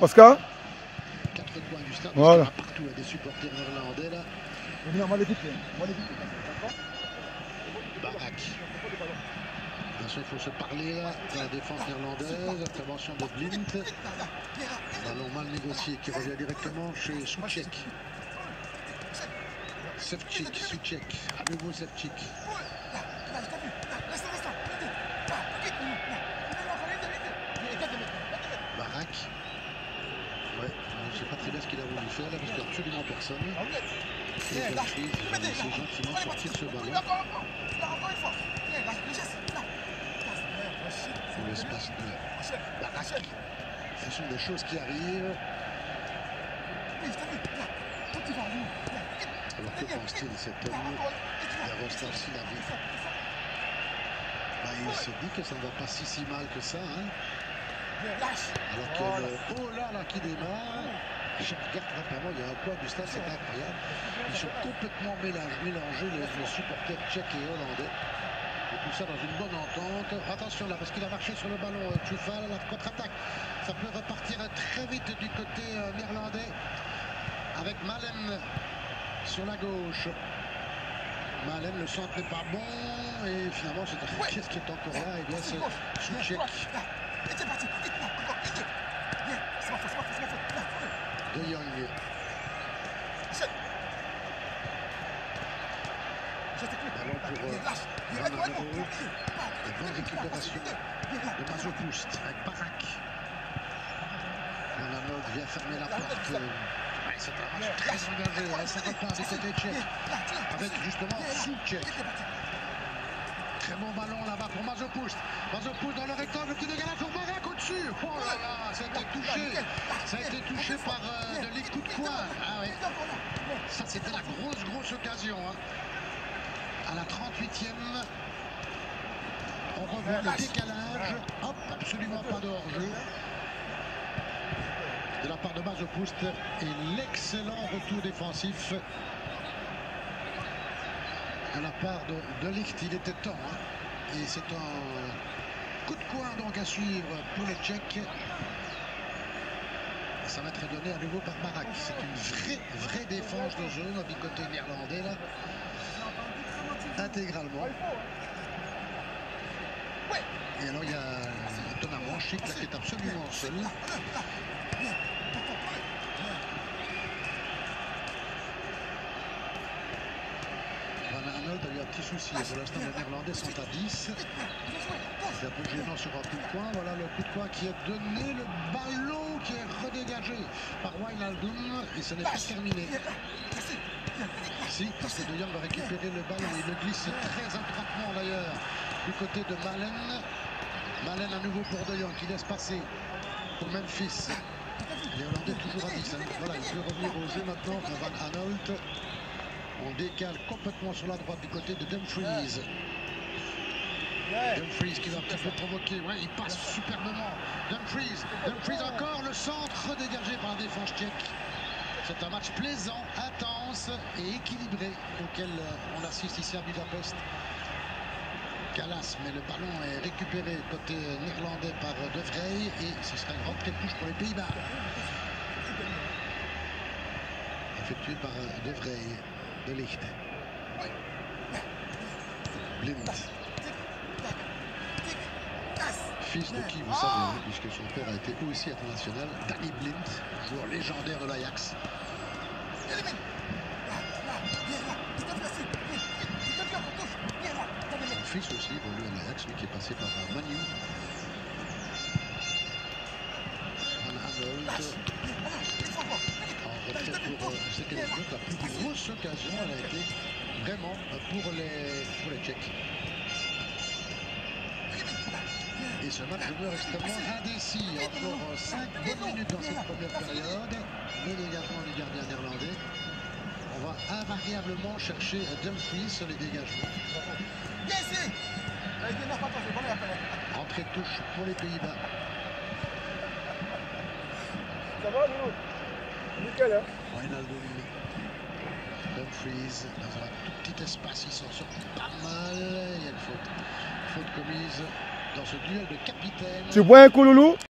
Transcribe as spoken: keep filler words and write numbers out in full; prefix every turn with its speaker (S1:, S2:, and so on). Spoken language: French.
S1: Oscar.
S2: Quatre coins du stade,
S1: Voilà.
S2: partout des supporters néerlandais là.
S3: On va les vite, on va les vite.
S2: Barak. Attention, il faut se parler là. La défense néerlandaise, intervention de Blind. Ballon mal négocié qui revient directement chez Souček. Ševčík, Souček, à nouveau Ševčík. Barak. Ouais, je ne sais pas très bien ce qu'il a voulu faire là parce qu'il n'y a absolument personne. Et Dumfries, c'est gentiment sorti de ce ballon. Dans l'espace de Barak. Ce sont des choses qui arrivent. Alors que pense-t-il de cet homme, Jaroslav Silavi? Bah, il se dit que ça ne va pas si si mal que ça. Hein. Alors qu'il y a le oh là là qui démarre. Je regarde rapidement, il y a un coin du stade, c'est incroyable. Ils sont complètement mélangés, mélangés les, les supporters tchèques et hollandais. Et tout ça dans une bonne entente. Attention là, parce qu'il a marché sur le ballon, euh, Tchoufal, la contre-attaque. Ça peut repartir très vite du côté euh, néerlandais. Avec Malen sur la gauche. Malen, le centre n'est pas bon. Et finalement, c'est un qu'est-ce qui est encore là? Et bien, c'est Souček. De Jong. Ballon pour euh, Vanano. Et bonne récupération de Masopust avec Barak. Vanano vient fermer la porte. Ouais, c'est un match très engagé. Hein, ça repart du côté tchèque. Avec justement Souček. Très bon ballon là-bas pour Masopust. Masopust dans le rectangle, le petit dégalage pour Barak au-dessus. Oh là là, ça a été touché. Ça a été touché par euh, de les coups de coin. Ah ouais. Ça, c'était la grosse, grosse occasion. Hein. À la trente-huitième, on revoit le décalage. Hop, absolument pas de hors-jeu. De la part de Masopust et l'excellent retour défensif de la part de, de Ligt. Il était temps. Hein. Et c'est un coup de coin donc à suivre pour les Tchèques. Ça va être donné à nouveau par Barak. C'est une vraie, vraie défense de zone du côté néerlandais là. Intégralement. Et alors il y a Thomas Manchik là qui est absolument seul. Van Arnold a eu un petit souci. Pour l'instant, les Néerlandais sont à dix. C'est un peu gênant sur un coup de coin. Voilà le coup de coin qui est donné. Le ballon qui est redégagé par Wijnaldum. Et ce n'est pas terminé. Si, parce que De Jong va récupérer le ballon. Il le glisse très étroitement d'ailleurs du côté de Malen. Malen à nouveau pour De Jong qui laisse passer pour Memphis. Les Hollandais toujours à dix. Hein. Voilà, il peut revenir au jeu maintenant à Van Aanholt. On décale complètement sur la droite du côté de Dumfries. Dumfries qui va un petit peu provoquer. Ouais, il passe superbement. Dumfries, Dumfries encore le centre redégagé par la défense tchèque. C'est un match plaisant, intense et équilibré auquel on assiste ici à Budapest. Kalas, mais le ballon est récupéré côté néerlandais par De Vrij et ce sera une rentrée de touche pour les Pays-Bas. Effectué par De Vrij, de Ligt. Blind. Fils de qui, vous savez, hein, puisque son père a été aussi international, Danny Blind, joueur légendaire de l'Ajax. Son fils aussi évolue à l'Ajax, lui qui est passé par Manu. Van Aanholt. En retrait pour euh, c'était la plus grosse occasion, elle a été vraiment pour les, pour les Tchèques. Et ce match demeure extrêmement indécis. Encore cinq bonnes minutes dans cette première période. Le dégagement du gardien néerlandais. On va invariablement chercher Dumfries sur les dégagements. Entrée de touche pour les Pays-Bas.
S3: Ça va, nous? Nickel, hein?
S2: Wijnaldum. Dumfries dans un tout petit espace. Il s'en sort pas mal. Il y a une faute. Faute commise dans ce duel de capitaine.
S1: Tu bois un coup, Loulou?